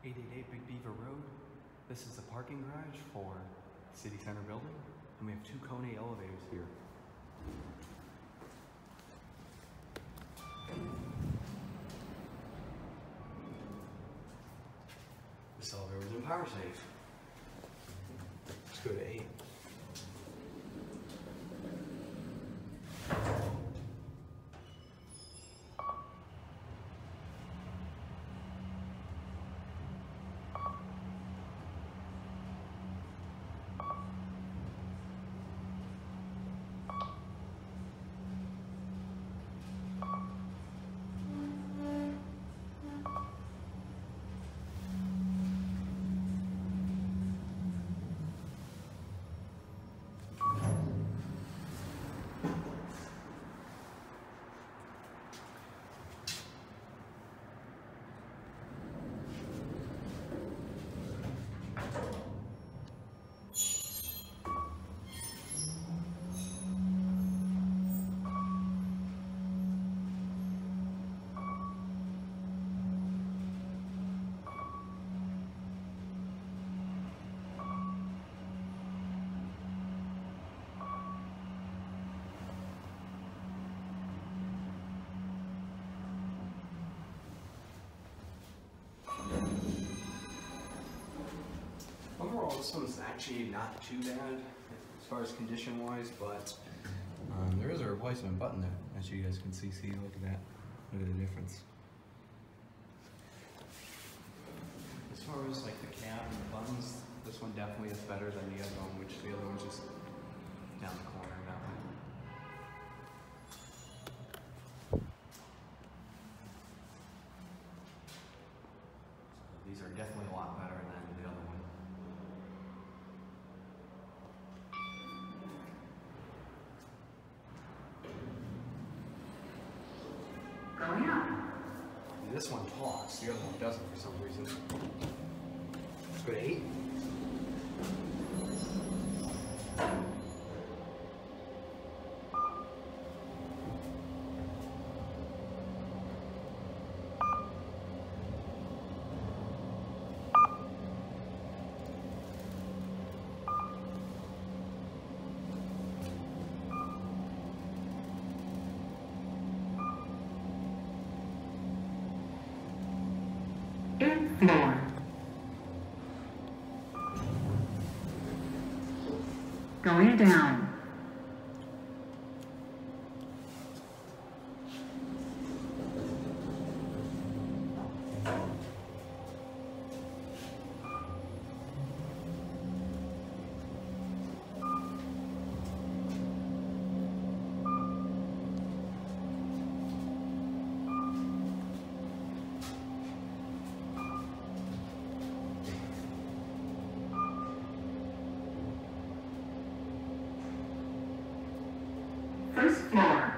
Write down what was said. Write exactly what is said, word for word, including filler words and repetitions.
eight eighty-eight Big Beaver Road. This is the parking garage for City Center building, and we have two KONE elevators here. This elevator is in power safe. Let's go to eight. Overall, this one's actually not too bad as far as condition wise, but um, there is a replacement button there, as you guys can see. See, look at that. Look at the difference. As far as like the cab and the buttons, this one definitely is better than the other one, which the other one's just down the corner that way. So these are definitely a lot better than the other one. Going up. This one talks, the other one doesn't for some reason. Let's go to eight. Floor. Going down. First floor.